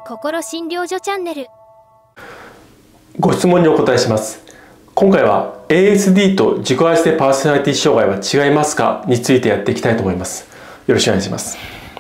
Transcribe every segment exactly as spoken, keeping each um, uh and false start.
心診療所チャンネル。 ご質問にお答えします。今回は エーエスディー と自己愛性パーソナリティ障害は違いますかについてやっていきたいと思います。よろしくお願いします。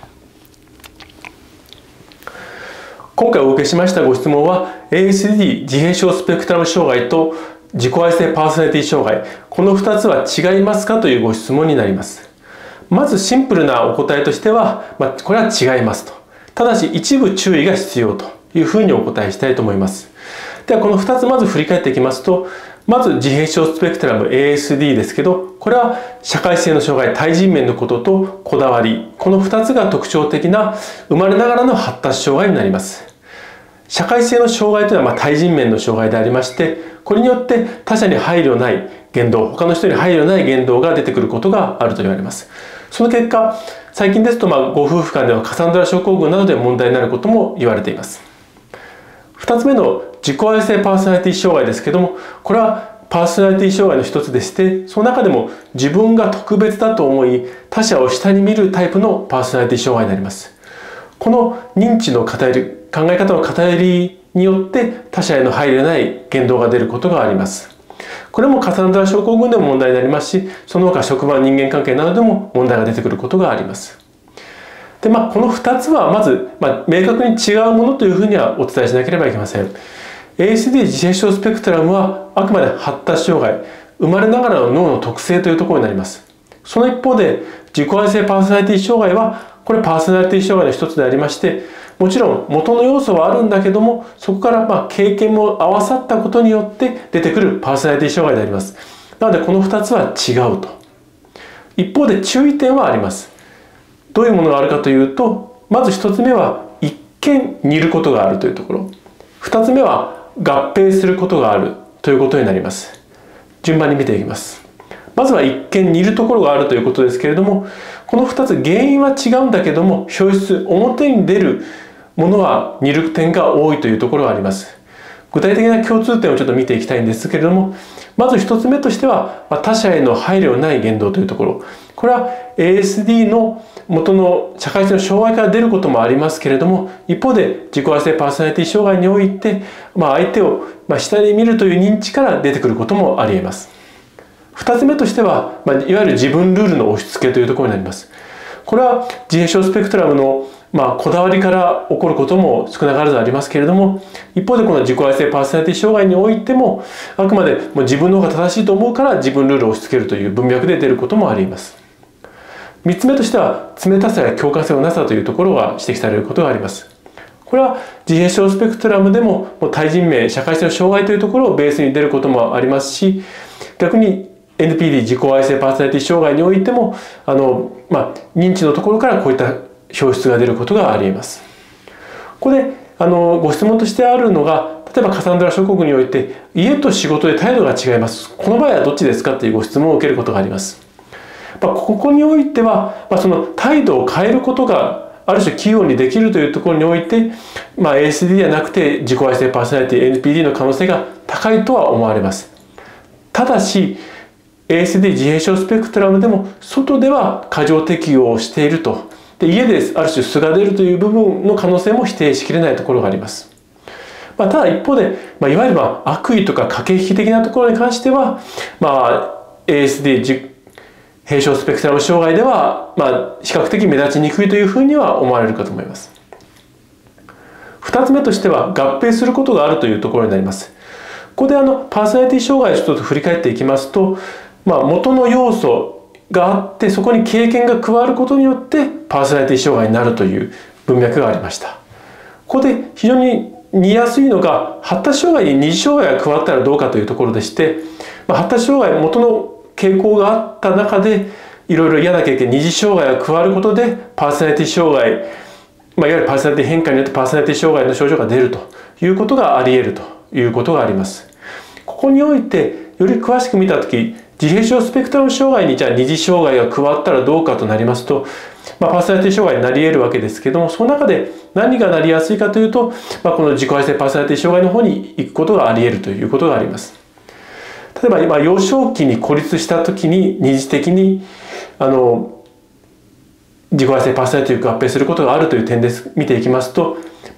今回お受けしましたご質問は エーエスディー 自閉症スペクトラム障害と自己愛性パーソナリティ障害、このふたつは違いますかというご質問になります。まずシンプルなお答えとしては、まあ、これは違いますと。ただし一部注意が必要というふうにお答えしたいと思います。ではこのふたつまず振り返っていきますと、まず自閉症スペクトラム エーエスディー ですけど、これは社会性の障害、対人面のこととこだわり、このふたつが特徴的な生まれながらの発達障害になります。社会性の障害というのはまあ対人面の障害でありまして、これによって他者に配慮ない言動、他の人に配慮ない言動が出てくることがあると言われます。その結果、最近ですとまあご夫婦間ではカサンドラ症候群などで問題になることも言われています。ふたつめの自己愛性パーソナリティ障害ですけども、これはパーソナリティ障害の一つでして、その中でも自分が特別だと思い他者を下に見るタイプのパーソナリティ障害になります。この認知の偏り、考え方の偏りによって他者への配慮ない言動が出ることがあります。これもカサンドラ症候群でも問題になりますし、その他職場人間関係などでも問題が出てくることがあります。で、まあ、このふたつはまず、まあ、明確に違うものというふうにはお伝えしなければいけません。エーエスディー 自閉症スペクトラムはあくまで発達障害、生まれながらの脳の特性というところになります。その一方で自己愛性パーソナリティ障害はこれパーソナリティ障害の一つでありまして、もちろん元の要素はあるんだけども、そこからまあ経験も合わさったことによって出てくるパーソナリティ障害であります。なのでこのふたつは違うと。一方で注意点はあります。どういうものがあるかというと、まずひとつめは一見似ることがあるというところ、ふたつめは合併することがあるということになります。順番に見ていきます。まずは一見似るところがあるということですけれども、このふたつ原因は違うんだけども、表出、表に出るものは似る点が多いというところがあります。具体的な共通点をちょっと見ていきたいんですけれども、まずひとつめとしては他者への配慮ない言動というところ、これは エーエスディー の元の社会性の障害から出ることもありますけれども、一方で自己愛性パーソナリティ障害において、まあ、相手を下に見るという認知から出てくることもあり得ます。ふたつめとしては、まあ、いわゆる自分ルールの押し付けというところになります。これは自閉症スペクトラムのまあこだわりから起こることも少なからずありますけれども、一方でこの自己愛性パーソナリティ障害においても、あくまでもう自分の方が正しいと思うから自分ルールを押し付けるという文脈で出ることもあります。みっつめとしては冷たさや共感性のなさというところが指摘されることがあります。これは自閉症スペクトラムでも対人面、社会性の障害というところをベースに出ることもありますし、逆に エヌピーディー 自己愛性パーソナリティ障害においてもあの、まあ、認知のところからこういった表出が出ることがあり得ます。ここであのご質問としてあるのが、例えばカサンドラ症候群において家と仕事で態度が違います。この場合はどっちですかというご質問を受けることがあります。まあ、ここにおいては、まあ、その態度を変えることがある種器用にできるというところにおいて、まあ、エーエスディー ではなくて自己愛性パーソナリティ エヌピーディー の可能性が高いとは思われます。ただしエーエスディー 自閉症スペクトラムでも外では過剰適応をしていると。で家である種素が出るという部分の可能性も否定しきれないところがあります。まあ、ただ一方で、まあ、いわゆるまあ悪意とか駆け引き的なところに関しては、まあ、エーエスディー 自閉症スペクトラム障害では、まあ、比較的目立ちにくいというふうには思われるかと思います。ふたつめとしては合併することがあるというところになります。ここであのパーソナリティ障害をちょっと振り返っていきますと、まあ、元の要素があってそこに経験が加わることによってパーソナリティ障害になるという文脈がありました。ここで非常に似やすいのが発達障害に二次障害が加わったらどうかというところでして、まあ、発達障害元の傾向があった中でいろいろ嫌な経験、二次障害が加わることでパーソナリティ障害、まあ、いわゆるパーソナリティ変化によってパーソナリティ障害の症状が出るということがあり得るということがあります。ここにおいてより詳しく見たとき、自閉症スペクトラム障害にじゃあ二次障害が加わったらどうかとなりますと、まあ、パーソナリティ障害になり得るわけですけども、その中で何がなりやすいかというと、まあ、この自己愛性パーソナリティ障害の方に行くことがあり得るということがあります。例えば今幼少期に孤立した時に二次的にあの自己愛性パーソナリティを合併することがあるという点で見ていきますと、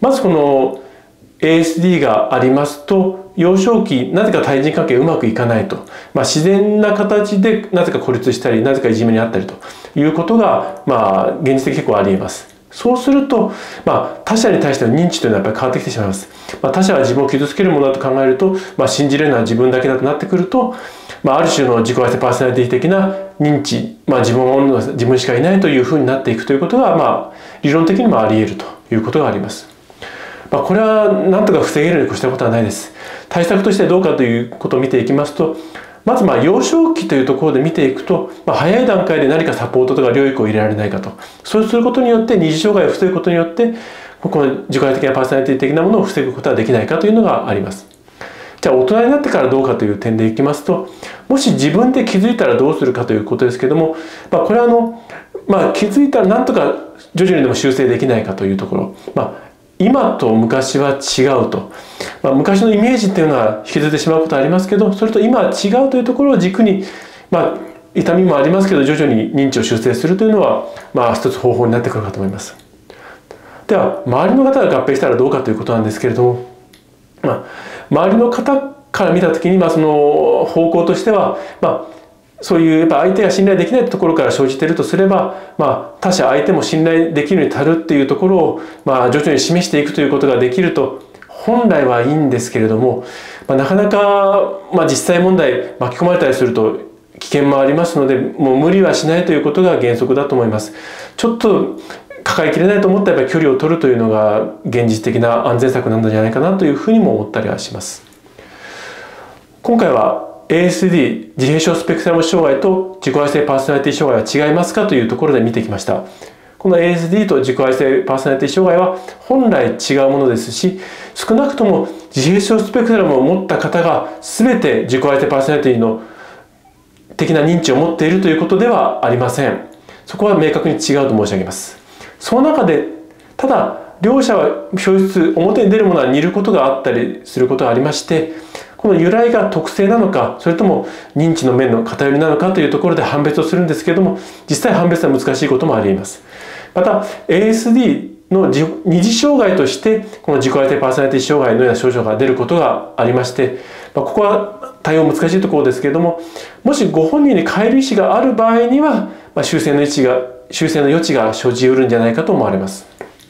まずこの エーエスディー がありますと、幼少期なぜか対人関係うまくいかないと、まあ、自然な形でなぜか孤立したりなぜかいじめにあったりということが、まあ、現実的に結構ありえます。そうすると、まあ、他者に対しての認知というのはやっぱり変わってきてしまいます。まあ、他者は自分を傷つけるものだと考えると、まあ、信じれるのは自分だけだとなってくると、まあ、ある種の自己愛性パーソナリティ的な認知、まあ、自分を自分しかいないというふうになっていくということが、まあ、理論的にもあり得るということがあります。まあ、これはなんとか防げるに越したことはないです。対策としてどうかということを見ていきますと、まずまあ幼少期というところで見ていくと、まあ、早い段階で何かサポートとか療育を入れられないかと、そうすることによって二次障害を防ぐことによってこの自己愛的なパーソナリティ的なものを防ぐことはできないかというのがあります。じゃあ大人になってからどうかという点でいきますと、もし自分で気づいたらどうするかということですけども、まあ、これはあの、まあ、気づいたらなんとか徐々にでも修正できないかというところ、まあ、今と昔は違うと、まあ、昔のイメージっていうのは引きずってしまうことはありますけど、それと今は違うというところを軸に、まあ、痛みもありますけど徐々に認知を修正するというのは、まあ、一つ方法になってくるかと思います。では周りの方が合併したらどうかということなんですけれども、まあ、周りの方から見た時に、まあ、その方向としては、まあ、そういうやっぱ相手が信頼できないところから生じているとすれば、まあ、他者相手も信頼できるに足るっていうところを、まあ、徐々に示していくということができると本来はいいんですけれども、まあ、なかなか、まあ、実際問題巻き込まれたりすると危険もありますので、もう無理はしないということが原則だと思います。ちょっと抱えきれないと思ったらやっぱり距離を取るというのが現実的な安全策なんじゃないかなというふうにも思ったりはします。今回は エーエスディー 自閉症スペクトラム障害と自己愛性パーソナリティ障害は違いますかというところで見てきました。この エーエスディー と自己愛性パーソナリティ障害は本来違うものですし、少なくとも自閉症スペクトラムを持った方が全て自己愛性パーソナリティの的な認知を持っているということではありません。そこは明確に違うと申し上げます。その中でただ両者は表出表に出るものは似ることがあったりすることがありまして、この由来が特性なのかそれとも認知の面の偏りなのかというところで判別をするんですけれども、実際判別は難しいこともあります。また エーエスディー の二次障害としてこの自己愛性パーソナリティ障害のような症状が出ることがありまして、まあ、ここは対応難しいところですけれども、もしご本人に変える意思がある場合には、まあ、修正の位置が修正の余地が生じうるんじゃないかと思われます。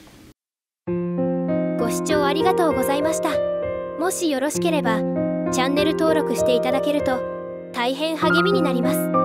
ご視聴ありがとうございました。もしよろしければチャンネル登録していただけると大変励みになります。